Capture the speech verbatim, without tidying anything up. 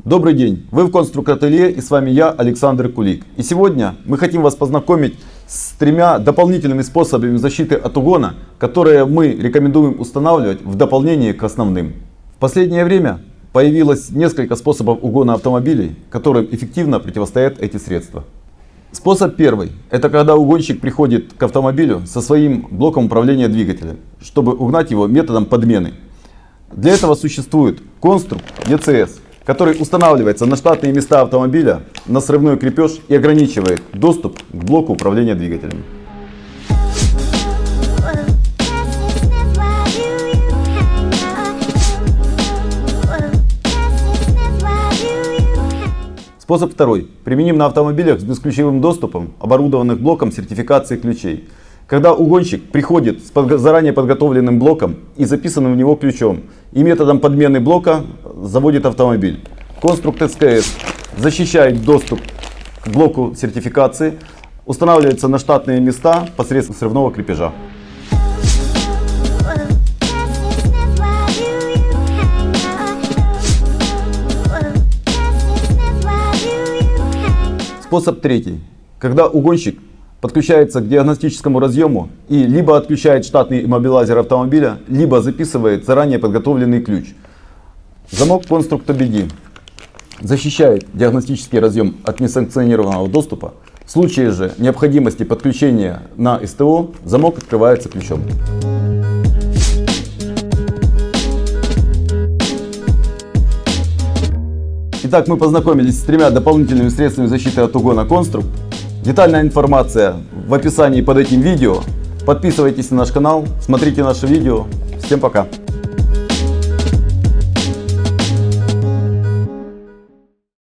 Добрый день, вы в Конструк-ателье, и с вами я, Александр Кулик. И сегодня мы хотим вас познакомить с тремя дополнительными способами защиты от угона, которые мы рекомендуем устанавливать в дополнение к основным. В последнее время появилось несколько способов угона автомобилей, которым эффективно противостоят эти средства. Способ первый – это когда угонщик приходит к автомобилю со своим блоком управления двигателем, чтобы угнать его методом подмены. Для этого существует Construct и си эс, который устанавливается на штатные места автомобиля, на срывной крепеж и ограничивает доступ к блоку управления двигателем. Способ второй применим на автомобилях с бесключевым доступом, оборудованных блоком сертификации ключей. Когда угонщик приходит с заранее подготовленным блоком и записанным в него ключом, и методом подмены блока заводит автомобиль. Construct эс ка эс защищает доступ к блоку сертификации, устанавливается на штатные места посредством срывного крепежа. Способ третий. Когда угонщик подключается к диагностическому разъему и либо отключает штатный иммобилайзер автомобиля, либо записывает заранее подготовленный ключ. Замок Construct о би ди защищает диагностический разъем от несанкционированного доступа. В случае же необходимости подключения на эс тэ о замок открывается ключом. Итак, мы познакомились с тремя дополнительными средствами защиты от угона Construct. Детальная информация в описании под этим видео. Подписывайтесь на наш канал, смотрите наши видео. Всем пока!